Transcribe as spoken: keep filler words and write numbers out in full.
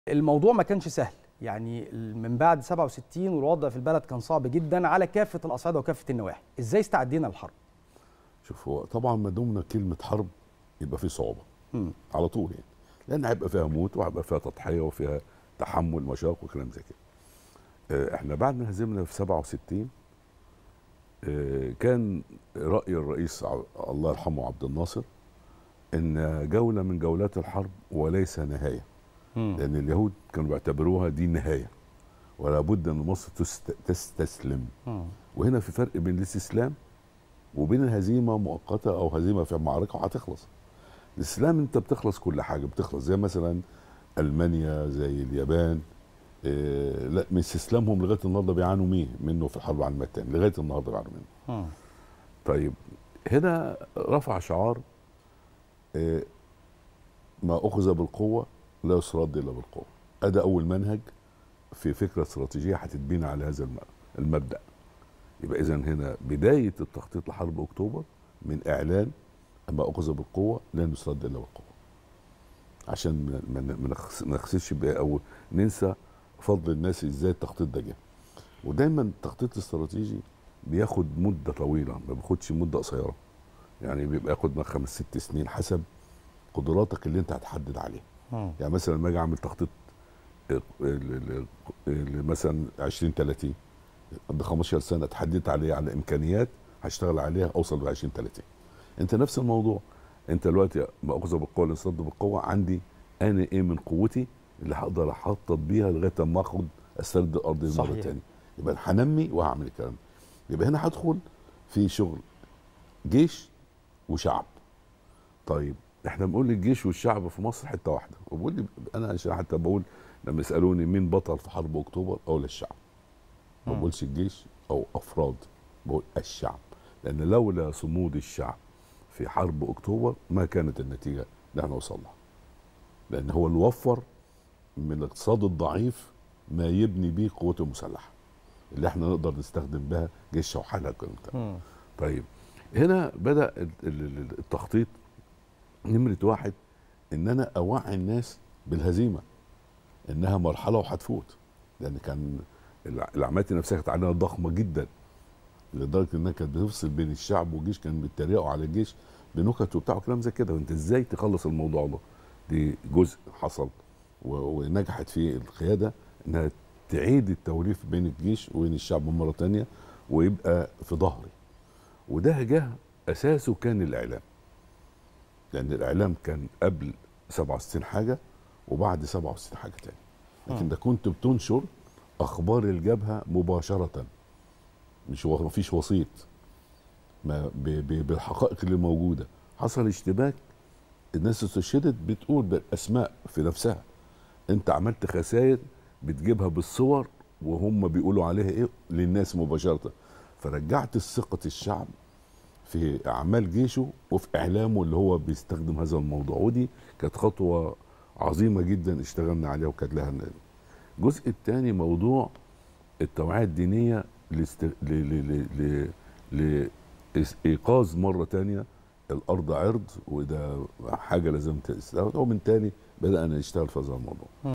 الموضوع ما كانش سهل، يعني من بعد سبعة وستين والوضع في البلد كان صعب جدا على كافة الأصعدة وكافة النواحي. ازاي استعدينا للحرب؟ شوف، هو طبعا ما دمنا كلمه حرب يبقى في صعوبه مم. على طول، يعني لان هيبقى فيها موت وهيبقى فيها تضحيه وفيها تحمل مشاق وكلام زي كده. آه، احنا بعد ما هزمنا في سبعة وستين آه، كان راي الرئيس ع- الله يرحمه عبد الناصر ان جوله من جولات الحرب وليس نهايه، مم. لان اليهود كانوا بيعتبروها دي النهايه ولا بد ان مصر تست- تستسلم. مم. وهنا في فرق بين الاستسلام وبين الهزيمه مؤقته او هزيمه في معركه وهتخلص. الاستسلام انت بتخلص كل حاجه، بتخلص زي مثلا المانيا، زي اليابان. إيه لا، من استسلامهم لغايه النهارده بيعانوا مين منه في الحرب العالميه الثانيه، لغايه النهارده بيعانوا منه. مم. طيب، هنا رفع شعار إيه: ما اخذ بالقوه لا يسترد الا بالقوه. ادي اول منهج في فكره استراتيجيه هتتبني على هذا الم- المبدا. يبقى اذا هنا بدايه التخطيط لحرب اكتوبر من اعلان ما اخذ بالقوه لن يسترد الا بالقوه، عشان ما ما- ما نخس- ما نخسرش بقى او ننسى فضل الناس ازاي التخطيط ده جه. ودايما التخطيط الاستراتيجي بياخد مده طويله، ما بياخدش مده قصيره، يعني بيبقى ياخد من خمس ست سنين حسب قدراتك اللي انت هتحدد عليها. مم. يعني مثلا لما اجي اعمل تخطيط ال- ال- ال- مثلا عشرين ثلاثين، قد خمستاشر سنه اتحددت عليه على امكانيات هشتغل عليها اوصل ل عشرين ثلاثين. انت نفس الموضوع، انت دلوقتي مأخوذه بالقوه اللي انصد بالقوه، عندي انا ايه من قوتي اللي هقدر احطط بيها لغايه اما اخد استرد الارض دي مره صحيح. ثانيه. يبقى هنمي وهعمل الكلام ده. يبقى هنا هدخل في شغل جيش وشعب. طيب، احنا بنقول الجيش والشعب في مصر حته واحده، وبقول لي انا عشان حتى بقول لما يسالوني مين بطل في حرب اكتوبر اقول الشعب، ما مم. بقولش الجيش او افراد، بقول الشعب. لان لولا صمود الشعب في حرب اكتوبر ما كانت النتيجه اللي احنا وصلنا، لان هو اللي وفر من الاقتصاد الضعيف ما يبني بيه قوته المسلحه اللي احنا نقدر نستخدم بها جيش وحالها الكلام ده. مم. طيب، هنا بدا ال- ال- ال- التخطيط. نمره واحد، ان انا اوعي الناس بالهزيمه انها مرحله وهتفوت، لان كان الع- العمليات النفسيه كانت علينا ضخمه جدا لدرجه انها كانت بتفصل بين الشعب والجيش، كانوا بيتريقوا على الجيش بنكت وبتاع وكلام زي كده، وانت ازاي تخلص الموضوع ده؟ دي جزء حصل و- ونجحت فيه القياده انها تعيد التوليف بين الجيش وبين الشعب مره تانية ويبقى في ظهري. وده جه اساسه كان الاعلام، لان الاعلام كان قبل سبعة وستين حاجه وبعد سبعة وستين حاجه تاني، لكن مم. ده كنت بتنشر اخبار الجبهه مباشره، مش و- مفيش وسيط، ما ب- ب- بالحقائق اللي موجوده. حصل اشتباك، الناس استشهدت بتقول بالاسماء في نفسها، انت عملت خسائر بتجيبها بالصور وهم بيقولوا عليها ايه للناس مباشره. فرجعت ثقه الشعب في اعمال جيشه وفي اعلامه اللي هو بيستخدم هذا الموضوع، ودي كانت خطوه عظيمه جدا اشتغلنا عليها وكانت لها النتيجة. الجزء الثاني موضوع التوعيه الدينيه لاست... ل... ل... ل... ل... لايقاظ مره تانية الارض عرض، وده حاجه لازم تستوعب. ومن تاني بدانا نشتغل في هذا الموضوع.